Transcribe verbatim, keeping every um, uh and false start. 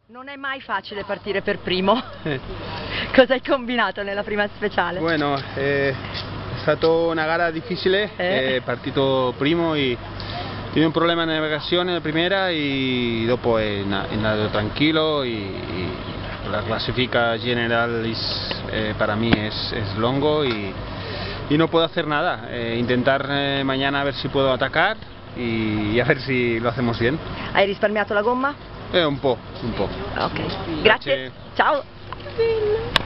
Non è mai facile partire per primo. Cosa hai combinato nella prima speciale? Bueno, eh, è stata una gara difficile, eh. eh, partito primo e tuve un problema de navegación en la primera y dopo è andato tranquilo y, y la clasifica general is, eh, para mí es, es longo y, y no puedo hacer nada, eh, intentar eh, mañana a ver si puedo atacar y, y a ver si lo hacemos bien. Hai risparmiato la gomma? Eh, un po', un po'. Ok, grazie, Grazie. ciao!